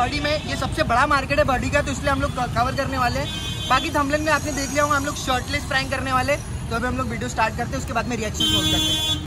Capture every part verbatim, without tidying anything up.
Birdie में ये सबसे बड़ा मार्केट है बर्डी का, तो इसलिए हम लोग कवर करने वाले हैं। बाकी थंबनेल में आपने देख लिया होगा हम लोग शर्टलेस प्रैंक करने वाले। तो अभी हम लोग वीडियो स्टार्ट करते हैं, उसके बाद में रिएक्शन पोस्ट करते हैं।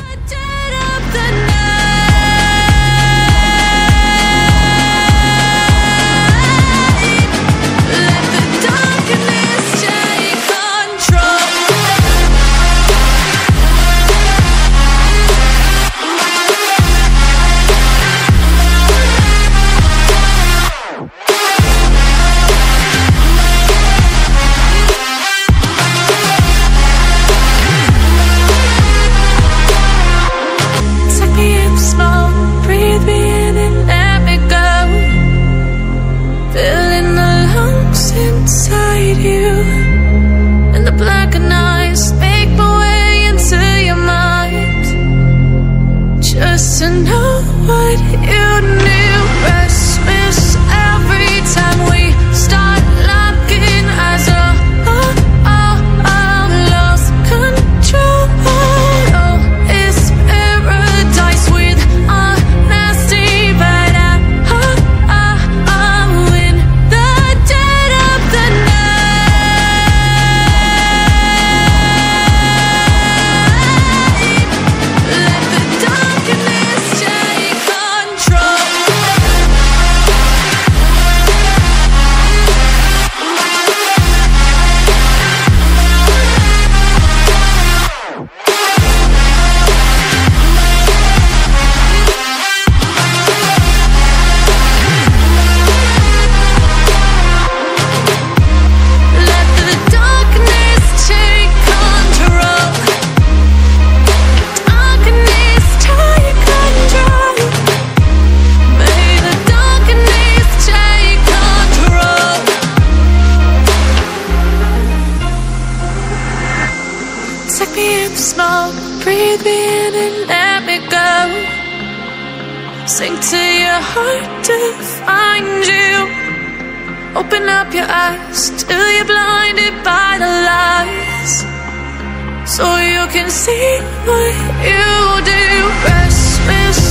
Breathe me in and let me go. Sink to your heart to find you. Open up your eyes till you're blinded by the lies, so you can see what you do. Restless